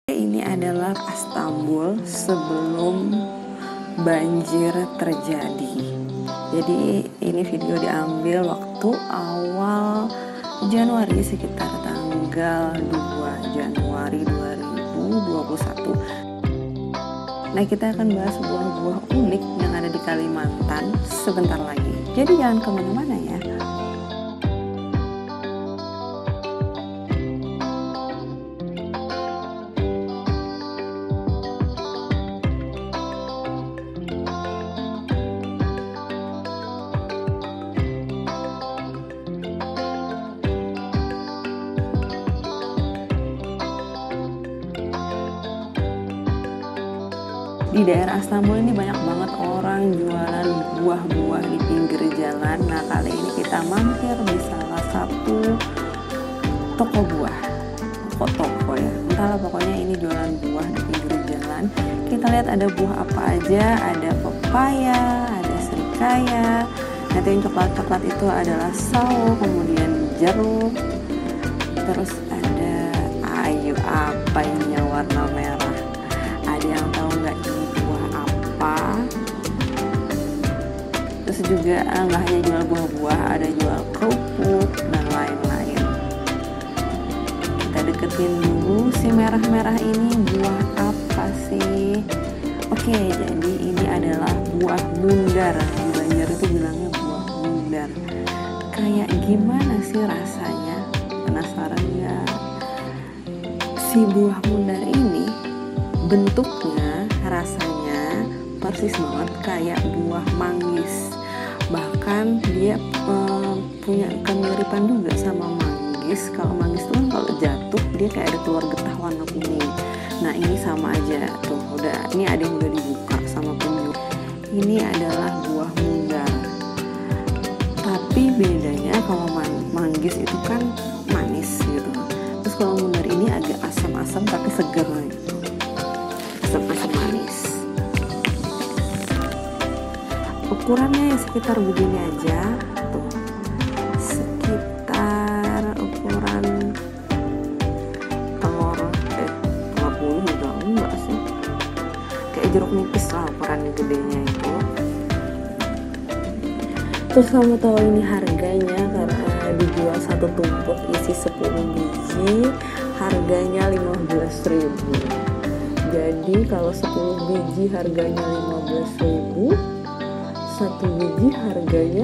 Ini adalah Istanbul sebelum banjir terjadi. Jadi ini video diambil waktu awal Januari, sekitar tanggal 2 Januari 2021. Nah, kita akan bahas buah-buah unik yang ada di Kalimantan sebentar lagi. Jadi jangan kemana-mana ya. Di daerah Istanbul ini banyak banget orang jualan buah-buah di pinggir jalan. Nah, kali ini kita mampir di salah satu toko buah, toko ya, entahlah, pokoknya ini jualan buah di pinggir jalan. Kita lihat ada buah apa aja, ada pepaya, ada serikaya, nanti yang coklat-coklat itu adalah sawo, kemudian jeruk, terus ada apa ini yang warna merah. Ada yang tahu nggak ini buah apa? Terus juga nggak hanya jual buah-buah, ada jual kerupuk dan lain-lain. Kita deketin dulu, si merah-merah ini buah apa sih? Oke, jadi ini adalah buah mundar. Di Banjar itu bilangnya buah mundar. Kayak gimana sih rasanya? Penasaran nggak? Si buah mundar ini bentuknya, rasanya persis banget kayak buah manggis. Bahkan dia punya kemiripan juga sama manggis. Kalau manggis itu kan kalau jatuh dia kayak ada keluar getah warna kuning. Nah, ini sama aja tuh. Ini ada yang udah dibuka sama penjual. Ini adalah buah mundar. Tapi bedanya kalau manggis itu kan manis gitu. Terus kalau mundar ini agak asam-asam tapi segar gitu. Asam-asam manis. Ukurannya sekitar begini aja tuh, sekitar ukuran telur 50 juga enggak sih, kayak jeruk nipis lah ukurannya gedenya itu. Terus kamu tahu ini harganya, karena dijual satu tumpuk isi 10 biji, harganya 15.000. Jadi kalau 10 biji harganya 15.000, satu biji harganya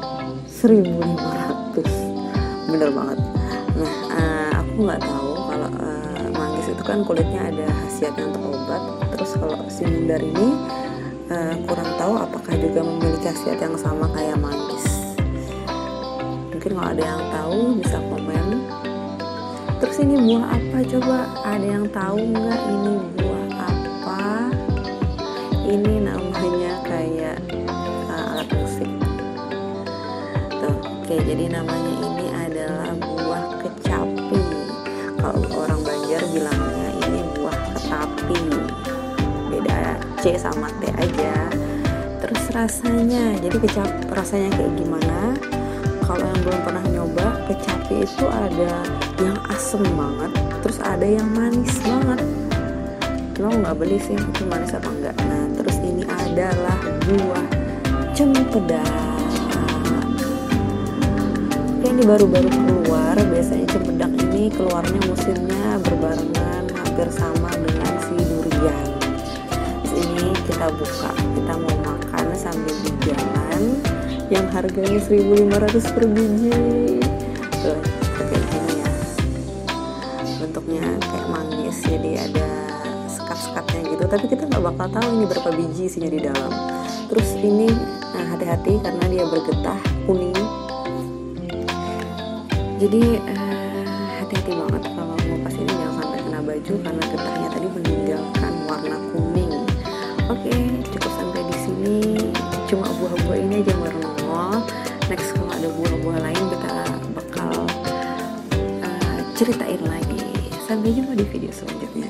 1.500. Bener banget. Nah, aku nggak tahu kalau manggis itu kan kulitnya ada khasiatnya untuk obat. Terus kalau si mundar ini kurang tahu apakah juga memiliki khasiat yang sama kayak manggis. Mungkin kalau ada yang tahu bisa komen. Terus ini buah apa coba? Ada yang tahu nggak ini buah apa? Ini namanya kayak alat musik. Tuh, oke, jadi namanya ini adalah buah kecapi. Kalau orang Banjar bilangnya ini buah ketapi. Beda C sama T aja. Terus rasanya, jadi rasanya kayak gimana? Kalau yang belum pernah nyoba, kecapi itu ada yang asem banget, terus ada yang manis banget. Cuma nggak beli sih itu manis apa enggak. Nah, terus ini adalah buah cempedak. Ini baru-baru keluar. Biasanya cempedak ini keluarnya musimnya berbarengan hampir sama dengan si durian. Terus ini kita buka, kita mau makan sambil di jalan, yang harganya 1.500 per biji. Tuh, kayak gini ya. Bentuknya kayak manggis, jadi ada sekat-sekatnya gitu. Tapi kita nggak bakal tahu ini berapa biji isinya di dalam. Terus ini, nah hati-hati karena dia bergetah kuning. Jadi hati-hati banget kalau mau pas ini, jangan sampai kena baju karena getahnya tadi meninggalkan warna kuning. Oke, cukup sampai di sini. Cuma buah-buah ini aja yang nongol. Next kalau ada buah-buah lain kita bakal ceritain lagi. Sampai jumpa di video selanjutnya.